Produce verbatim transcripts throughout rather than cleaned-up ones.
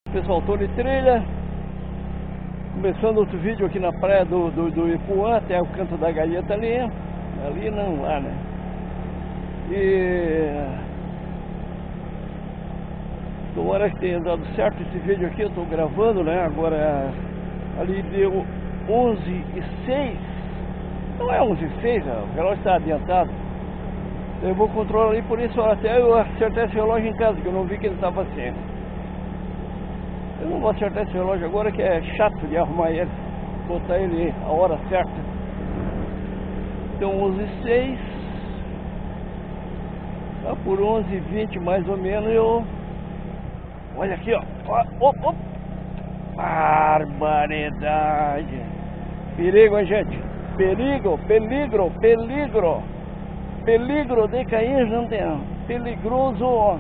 Pessoal, tô de trilha, começando outro vídeo aqui na praia do, do, do Ipuã, até o canto da Galheta ali, ali não, lá, né? E tomara que tenha dado certo esse vídeo aqui, eu tô gravando, né? Agora ali deu onze e seis, não é onze e seis, o relógio está adiantado. Eu vou controlar ali, por isso até eu acertar esse relógio em casa, que eu não vi que ele estava assim. Eu não vou acertar esse relógio agora, que é chato de arrumar ele, botar ele a hora certa. Então onze e seis, tá por onze e vinte mais ou menos eu... Olha aqui, ó, ó, ó, ó. Barbaridade. Perigo, hein, gente? Perigo, peligro, peligro. Peligro de cair, não tem. Peligroso, ó.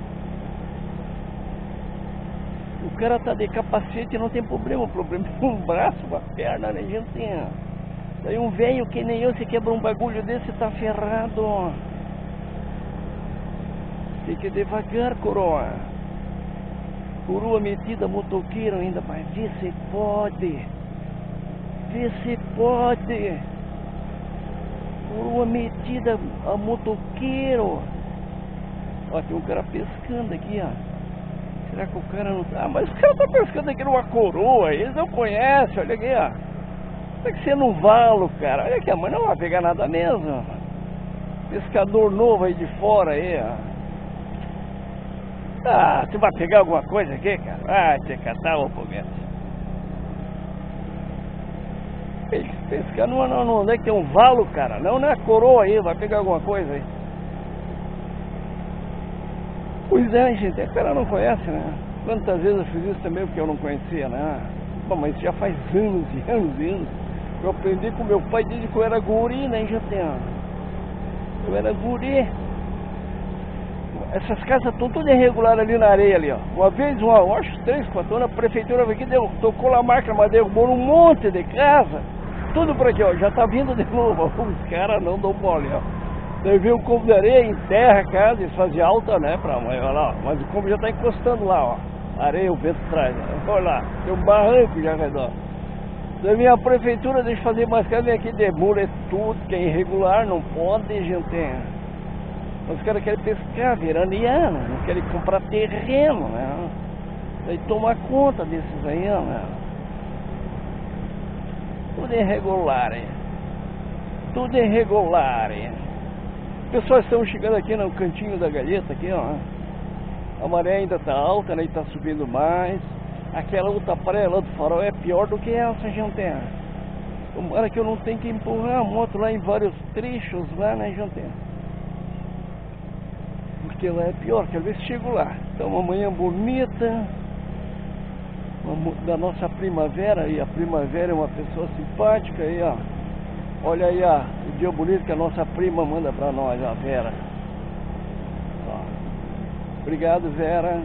O cara tá de capacete, não tem problema. O problema é um braço, uma perna, né, gente? Daí um velho que nem eu, se quebra um bagulho desse, tá ferrado. Tem que ir devagar, coroa. Coroa metida, motoqueiro ainda, mas vê se pode. Vê se pode. Coroa metida a motoqueiro. Ó, tem um cara pescando aqui, ó. Será que o cara não tá? Ah, mas o cara tá pescando aqui numa coroa, eles não conhecem, olha aqui, ó. Tem que ser no valo, cara. Olha aqui, mas não vai pegar nada mesmo. Pescador novo aí de fora aí, ó. Ah, tu vai pegar alguma coisa aqui, cara? Ah, te catar o momento. Pescar não, não, não, onde é que tem um valo, cara? Não, não é coroa aí, vai pegar alguma coisa aí. Pois é, gente, o cara não conhece, né? Quantas vezes eu fiz isso também porque eu não conhecia, né? Bom, mas já faz anos e anos e anos. Eu aprendi com meu pai desde que eu era guri, né, gente? Eu era guri. Essas casas estão todas irregulares ali na areia ali, ó. Uma vez, uma, eu acho três, quatro anos, a prefeitura veio aqui, deu, tocou lá a máquina, mas derrubou um monte de casa. Tudo por aqui, ó, já tá vindo de novo. Os caras não dão mole, ó. Daí veio o combo de areia, enterra a casa, eles fazem alta, né, pra amanhã, olha lá, ó. Mas o combo já tá encostando lá, ó. Areia, o vento traz, ó. Olha lá, tem um barranco já ao redor. Daí minha prefeitura deixa fazer mais casa, vem aqui, demora tudo, que é irregular, não pode, gente. Mas os caras querem pescar, veranear, não querem comprar terreno, né? Daí toma conta desses aí, né? Tudo irregular, hein? Tudo irregular, hein? Pessoal, estamos chegando aqui no cantinho da Galheta, aqui, ó. A maré ainda tá alta, né? E tá subindo mais. Aquela outra praia lá do Farol é pior do que essa, gente. Tomara que eu não tenha que empurrar a moto lá em vários trechos lá, né, gente? Porque lá é pior, quero ver se chego lá. Então, uma manhã bonita, uma, da nossa primavera, e a primavera é uma pessoa simpática aí, ó. Olha aí, ó, o dia bonito que a nossa prima manda pra nós, a Vera. Ó. Obrigado, Vera.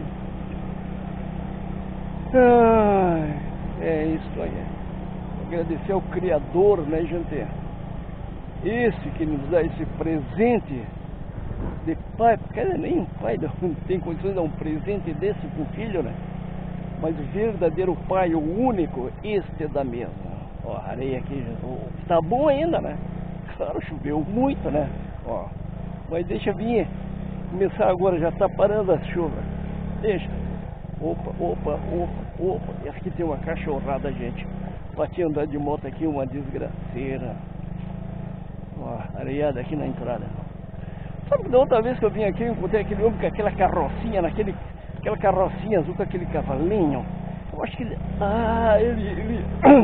Ai, é isso aí. Agradecer ao Criador, né, gente? Esse que nos dá esse presente de pai, porque nem um pai não tem condições de dar um presente desse pro filho, né? Mas o verdadeiro pai, o único, este é da mesa. Ó, a areia aqui, tá bom ainda, né? Claro, choveu muito, né? Ó, mas deixa vir, começar agora, já tá parando a chuva. Deixa. Opa, opa, opa, opa. E aqui tem uma cachorrada, gente. Bati andar de moto aqui, uma desgraceira. Ó, areiada aqui na entrada. Sabe que da outra vez que eu vim aqui, eu encontrei aquele homem com aquela carrocinha, naquele, aquela carrocinha azul com aquele cavalinho. Eu acho que ele... Ah, ele... Ele,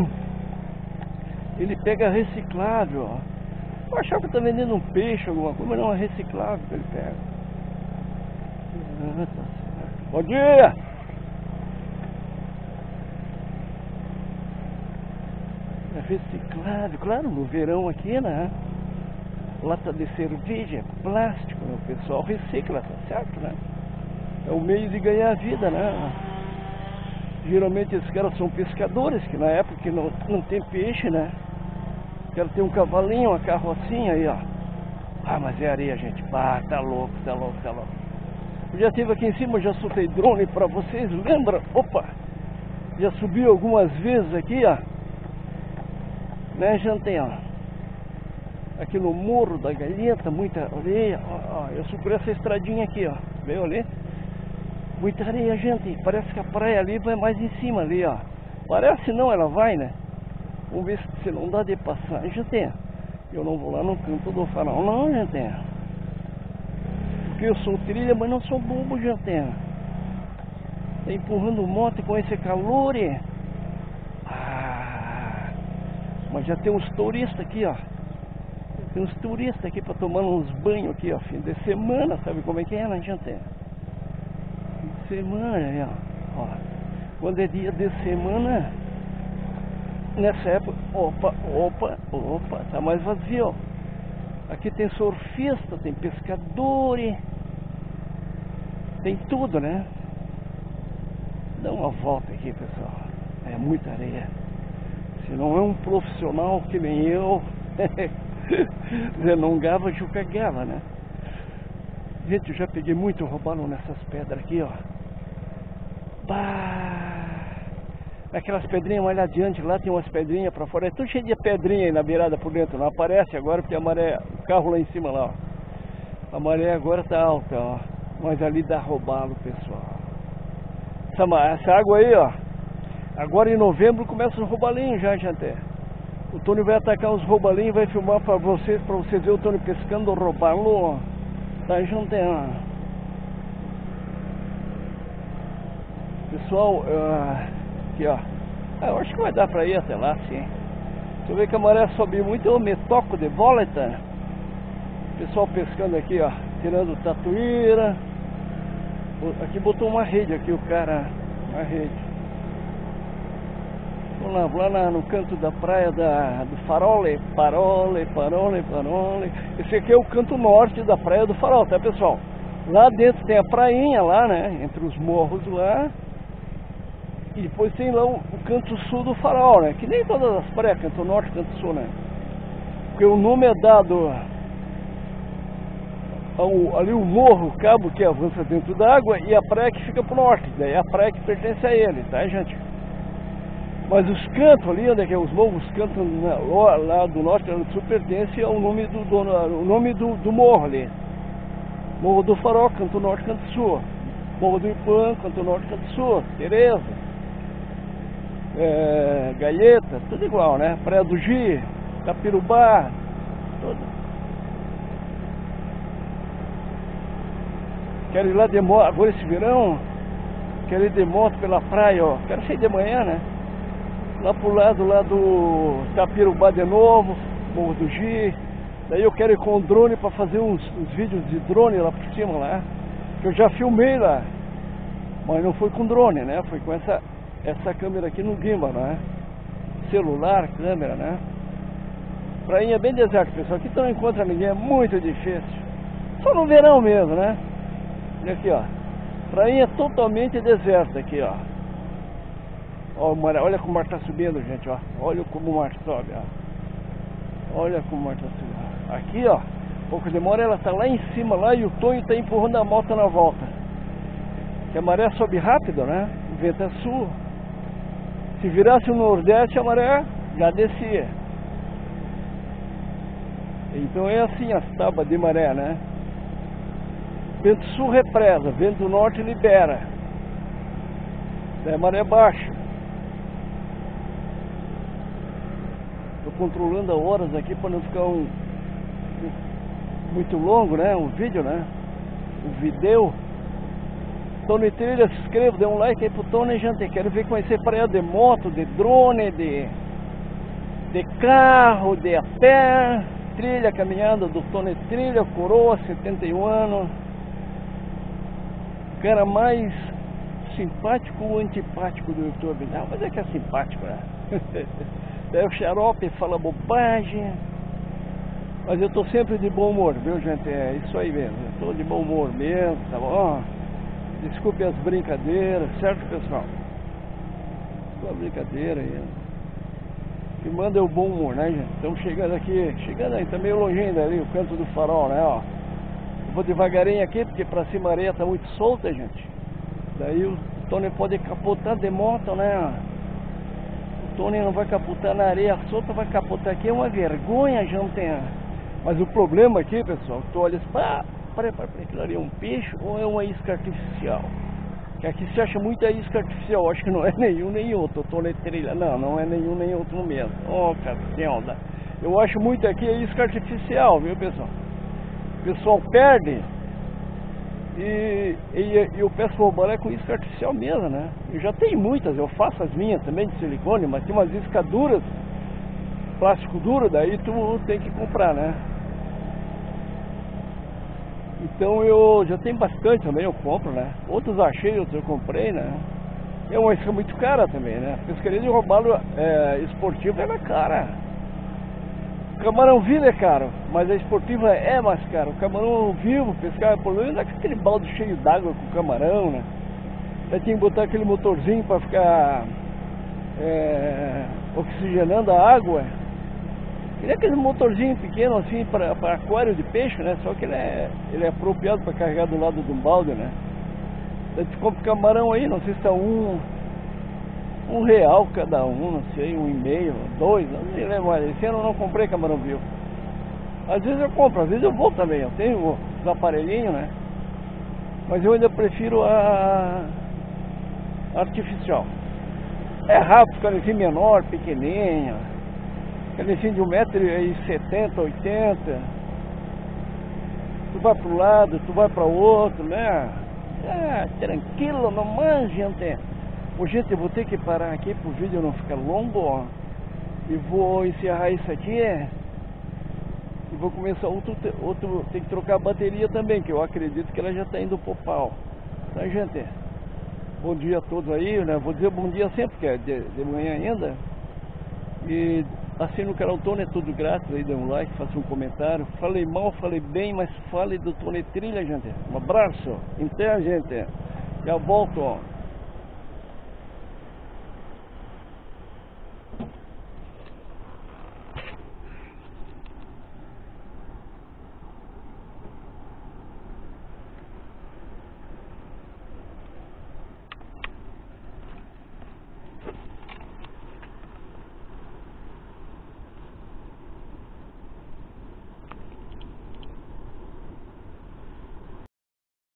ele pega reciclável, ó. Eu achava que tá vendendo um peixe, alguma coisa, mas não é reciclável que ele pega. Ah, tá certo. Bom dia! É reciclável, claro, no verão aqui, né? Lata de cerveja, é plástico, né? O pessoal recicla, tá certo, né? É o meio de ganhar vida, né? Geralmente esses caras são pescadores, que na época que não, não tem peixe, né? O cara tem um cavalinho, uma carrocinha aí, ó. Ah, mas é areia, gente. Ah, tá louco, tá louco, tá louco. Eu já estive aqui em cima, já soltei drone pra vocês, lembra? Opa! Já subiu algumas vezes aqui, ó. Né, gente, ó. Aqui no Morro da Galheta, muita areia. Ó, ó, eu subi essa estradinha aqui, ó. Veio ali? Muita areia, gente. Parece que a praia ali vai mais em cima ali, ó. Parece não, ela vai, né? Vamos ver se não dá de passar. Gente, eu não vou lá no canto do farol, não, gente. Porque eu sou trilha, mas não sou bobo, gente. Tá empurrando moto com esse calor. Ah, mas já tem uns turistas aqui, ó. Tem uns turistas aqui para tomar uns banhos aqui, ó. Fim de semana, sabe como é que é, né, gente? Fim de semana, né, ó. Quando é dia de semana, nessa época, opa, opa, opa, tá mais vazio, ó. Aqui tem surfista, tem pescador, tem tudo, né? Dá uma volta aqui, pessoal. É muita areia. Se não é um profissional que nem eu, você não gava, eu cagava, né? Gente, eu já peguei muito roubalo nessas pedras aqui, ó. Bah! Aquelas pedrinhas mais adiante, lá tem umas pedrinhas pra fora. É tudo cheio de pedrinha aí na beirada por dentro. Não aparece agora porque a maré, o carro lá em cima lá, ó. A maré agora tá alta, ó. Mas ali dá roubalo, pessoal. Essa, essa água aí, ó. Agora em novembro começa os roubalinhos já, gente. O Tony vai atacar os roubalinhos, vai filmar pra vocês, pra vocês verem o Tony pescando o roubalo, ó. Tá, gente, ó. Pessoal, uh, aqui, ó. Ah, eu acho que vai dar pra ir até lá, sim. Se eu ver que a maré sobe muito, eu me toco de volta. Pessoal pescando aqui, ó. Tirando tatuíra. Aqui botou uma rede aqui, o cara. Uma rede. Vamos lá, lá na, no canto da praia da, do Farole. Parole, Parole, Parole. Esse aqui é o canto norte da praia do Farol, tá, pessoal? Lá dentro tem a prainha lá, né? Entre os morros lá. E depois tem lá o, o canto sul do Farol, né? Que nem todas as praias, canto norte, canto sul, né? Porque o nome é dado ao, ali o morro, o cabo que avança dentro da água e a praia que fica pro norte. Daí a praia que pertence a ele, tá, gente? Mas os cantos ali, onde é que é os morros, os cantos na, lá do norte e do sul pertencem ao nome do, do, o nome do, do morro ali. Morro do Farol, canto norte, canto sul. Morro do Ipã, canto norte, canto sul. Tereza. É, Galheta, tudo igual, né? Praia do Gi, Capirubá, tudo. Quero ir lá de moto, agora esse verão, quero ir de moto pela praia, ó. Quero sair de manhã, né? Lá pro lado, lá do Capirubá de novo, Morro do Gi. Daí eu quero ir com o drone para fazer uns, uns vídeos de drone lá por cima, lá. Que eu já filmei lá, mas não foi com drone, né? Foi com essa... essa câmera aqui no gimbal, né? Celular, câmera, né? Prainha bem deserta, pessoal. Aqui tu não encontra ninguém, é muito difícil. Só no verão mesmo, né? Olha aqui, ó. Prainha totalmente deserta aqui, ó. Ó, o mar, olha como o mar tá subindo, gente, ó. Olha como o mar sobe, ó. Olha como o mar tá subindo. Aqui, ó. Pouco demora, ela tá lá em cima, lá, e o Tonho tá empurrando a moto na volta. Que a maré sobe rápido, né? O vento é sul. Se virasse o nordeste, a maré já descia. Então é assim as tábuas de maré, né? Vento sul represa, vento norte libera. Daí a maré baixa. Estou controlando as horas aqui para não ficar um, muito longo, né? Um vídeo, né? Um vídeo. Tony Trilha, se inscreva, dê um like aí pro Tony, gente. Quero ver conhecer praia de moto, de drone, de, de carro, de a pé. Trilha, caminhada do Tony Trilha, coroa, setenta e um anos. O cara mais simpático ou antipático do YouTube? Não, mas é que é simpático, né? Daí o xarope fala bobagem. Mas eu tô sempre de bom humor, viu, gente? É isso aí mesmo. Eu tô de bom humor mesmo, tá bom? Desculpe as brincadeiras, certo, pessoal? Só brincadeira aí. Que manda é o bom humor, né, gente? Estamos chegando aqui, chegando aí, tá meio longinho dali, o canto do Farol, né, ó. Vou devagarinho aqui, porque pra cima a areia tá muito solta, gente. Daí o Tony pode capotar de moto, né? O Tony não vai capotar na areia solta, vai capotar aqui. É uma vergonha, gente. Mas o problema aqui, pessoal, tu olha assim, ah, peraí, peraí, peraí, aquilo ali é um peixe ou é uma isca artificial? Que aqui se acha muita isca artificial, acho que não é nenhum nem outro. O Tony trilha, não, não é nenhum nem outro mesmo. Ó, cacilda. Eu acho muito aqui é isca artificial, viu, pessoal? O pessoal perde e, e, e eu peço roubar é com isca artificial mesmo, né? Eu já tenho muitas, eu faço as minhas também de silicone, mas tem umas iscas duras, plástico duro, daí tu tem que comprar, né? Então eu já tenho bastante também, eu compro, né? Outros achei, outros eu comprei, né? É uma isca muito cara também, né? A pescaria de robalo é, esportivo é cara. Camarão vivo é caro, mas a esportiva é mais caro. O camarão vivo, pescar, por menos aquele balde cheio d'água com camarão, né? Aí tem que botar aquele motorzinho para ficar é, oxigenando a água. Ele é aquele motorzinho pequeno assim para aquário de peixe, né? Só que ele é, ele é apropriado para carregar do lado de um balde, né? Daí tu compra camarão aí, não sei se está um, um real cada um, não sei, um e meio, dois, não sei mais. Esse ano eu não comprei camarão vivo. Às vezes eu compro, às vezes eu vou também, eu tenho os aparelhinhos, né? Mas eu ainda prefiro a artificial. É rápido, canicinho menor, pequenininho. Canicinho de um metro e setenta, oitenta. Tu vai para um lado, tu vai para o outro, né? Ah, tranquilo, não manja, gente. Ô, gente, eu vou ter que parar aqui pro vídeo não ficar longo, ó. E vou encerrar isso aqui. E vou começar outro, outro. Tem que trocar a bateria também, que eu acredito que ela já tá indo pro pau. Tá, gente? Bom dia a todos aí, né? Vou dizer bom dia sempre, que é de, de manhã ainda. E assina o canal Tony, é tudo grátis, aí dê um like, faça um comentário. Falei mal, falei bem, mas fale do Tony Trilha, gente. Um abraço, até, gente. Já volto, ó.